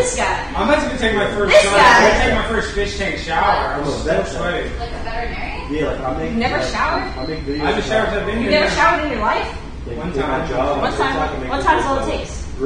This guy. I'm about to take my first. This guy. I'm gonna take my first fish tank shower. I'm so sweaty. Like a veterinarian? Yeah, like I make. You've never showered? I make videos. I haven't showered. I've been You've here. never showered in your life? Like, One do my time. job. What time all it takes?